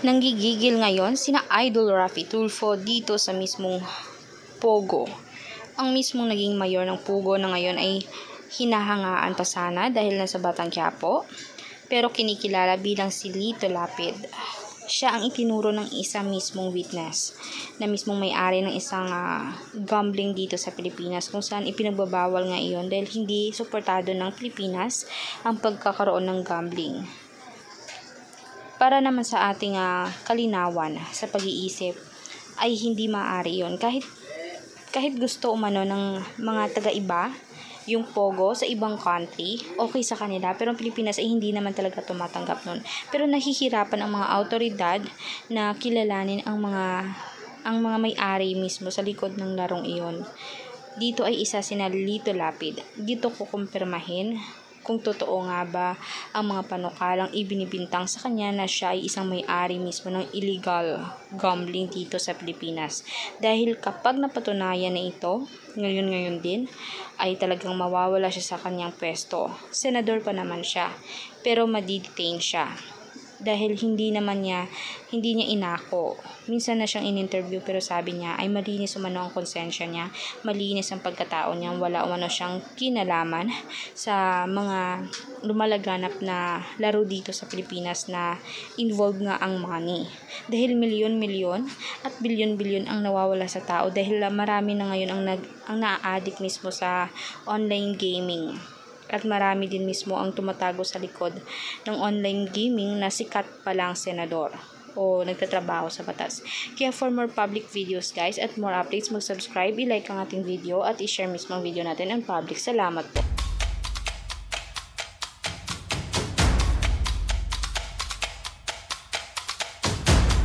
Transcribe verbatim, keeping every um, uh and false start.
Nanggigigil ngayon sina Idol Raffy Tulfo dito sa mismong Pogo. Ang mismong naging mayor ng Pogo na ngayon ay hinahangaan pa sana dahil nasa Batang Quiapo, pero kinikilala bilang si Lito Lapid. Siya ang itinuro ng isa mismong witness na mismong may-ari ng isang uh, gambling dito sa Pilipinas, kung saan ipinagbabawal nga iyon dahil hindi suportado ng Pilipinas ang pagkakaroon ng gambling. Para naman sa ating uh, kalinawan sa pag-iisip ay hindi maaari yon, kahit kahit gusto umano ng mga taga-iba yung Pogo sa ibang country, okay sa kanila, pero ang Pilipinas ay hindi naman talaga tumatanggap nun. Pero nahihirapan ang mga autoridad na kilalanin ang mga ang mga may-ari mismo sa likod ng larong iyon. Dito ay isa sina Lito Lapid. Dito ko kumpirmahin kung totoo nga ba ang mga panukalang ibinibintang sa kanya na siya ay isang may-ari mismo ng illegal gambling dito sa Pilipinas. Dahil kapag napatunayan na ito, ngayon-ngayon din, ay talagang mawawala siya sa kanyang pwesto. Senador pa naman siya, pero madidetain siya. Dahil hindi naman niya, hindi niya inako. Minsan na siyang in-interview pero sabi niya ay malinis umano ang konsensya niya, malinis ang pagkatao niya, wala umano siyang kinalaman sa mga lumalaganap na laro dito sa Pilipinas na involved nga ang money. Dahil milyon-milyon at bilyon-bilyon ang nawawala sa tao dahil marami na ngayon ang, nag, ang naa-addict mismo sa online gaming. At marami din mismo ang tumatago sa likod ng online gaming na sikat palang senador o nagtatrabaho sa batas. Kaya for more public videos guys at more updates, mag-subscribe, i-like ang ating video at i-share mismo ang video natin ang public. Salamat po.